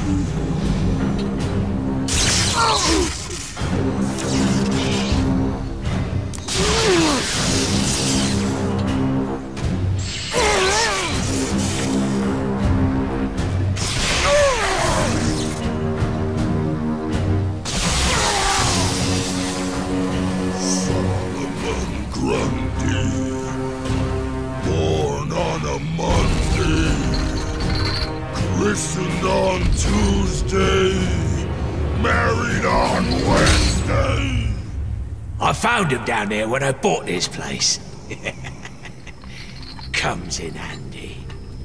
Christened on Tuesday, married on Wednesday. I found him down there when I bought this place. Comes in handy.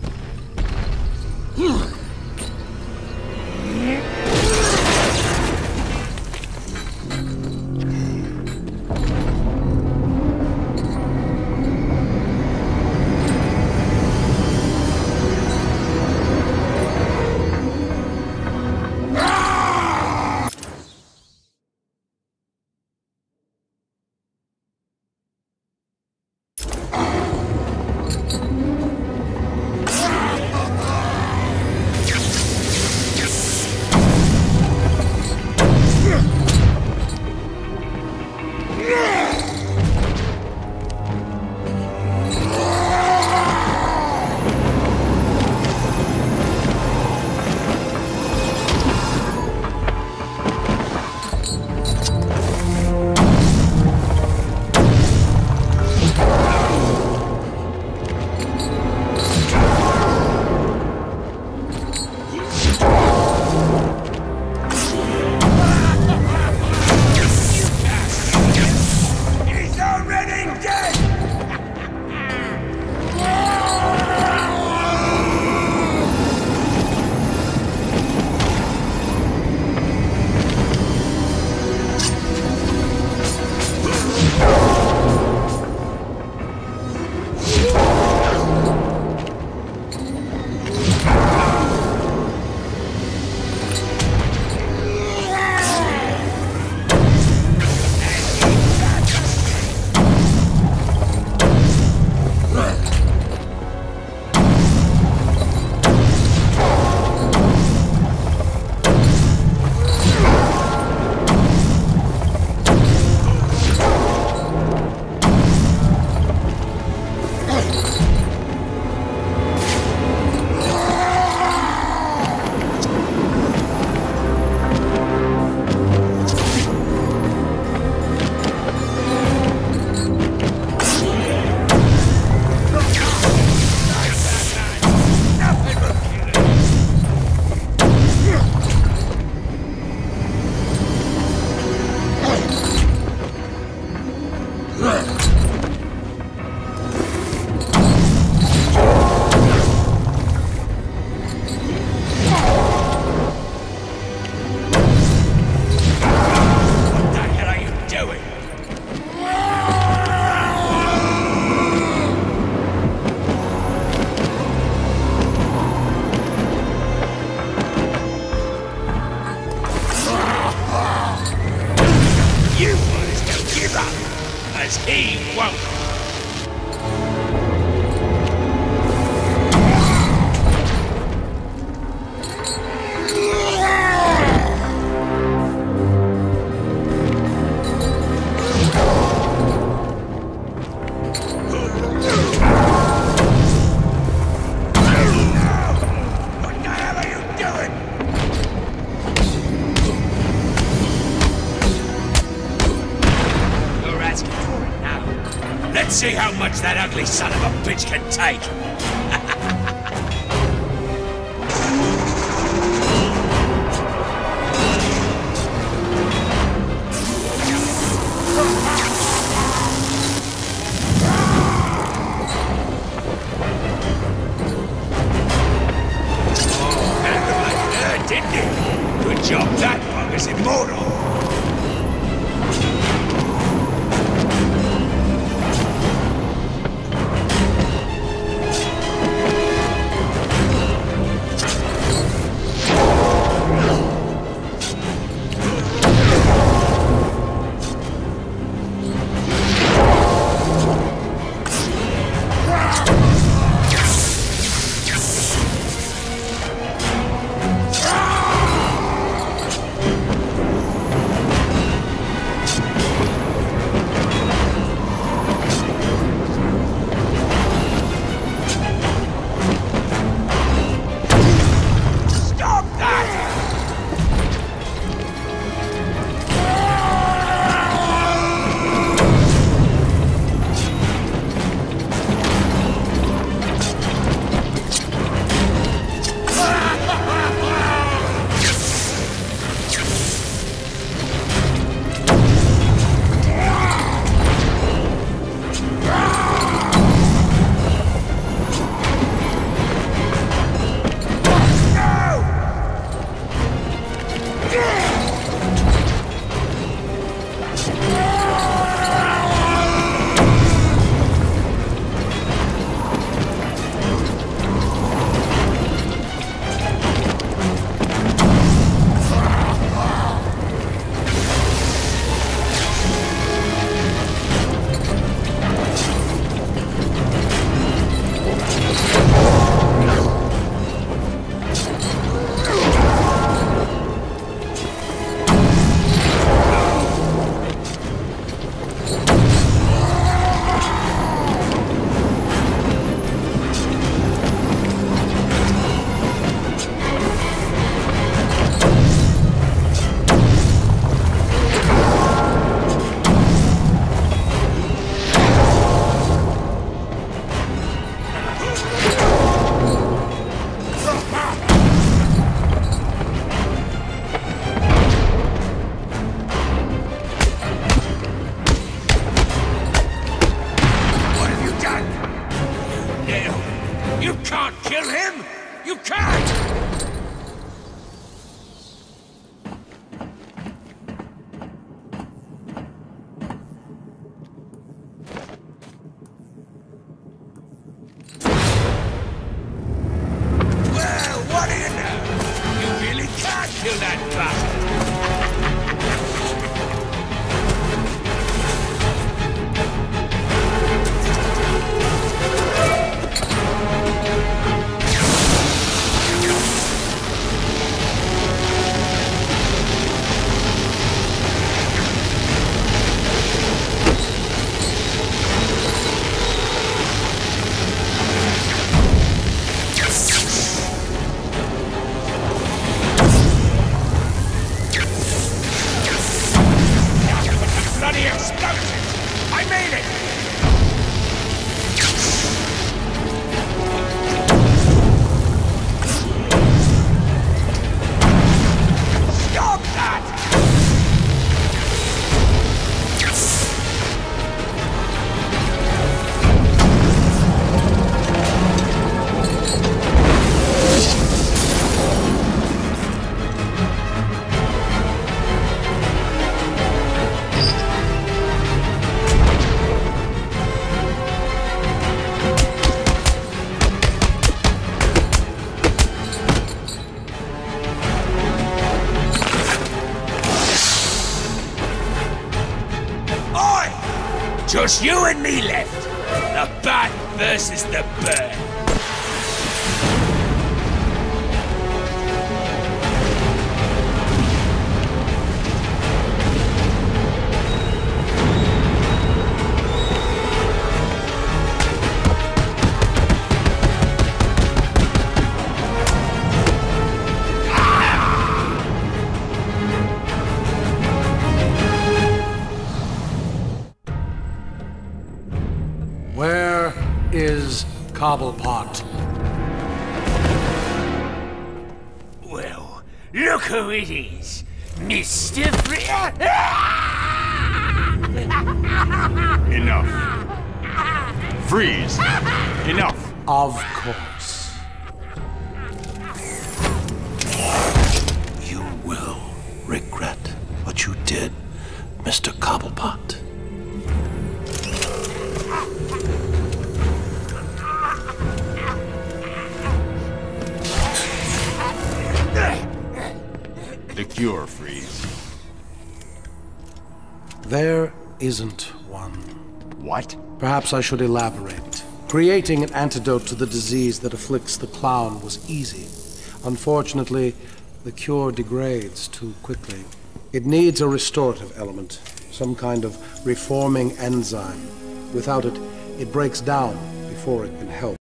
He won't. Let's see how much that ugly son of a bitch can take. Oh, that looked like an bird, didn't it? Good job, that bug is immortal. Just you and me left. The bat versus the bird. Where is Cobblepot? Well, look who it is. Mr. Enough. Freeze. Enough. Of course. You will regret what you did, Mr. Cobblepot. The cure, Freeze. There isn't one. What? Perhaps I should elaborate. Creating an antidote to the disease that afflicts the clown was easy. Unfortunately, the cure degrades too quickly. It needs a restorative element, some kind of reforming enzyme. Without it, it breaks down before it can help.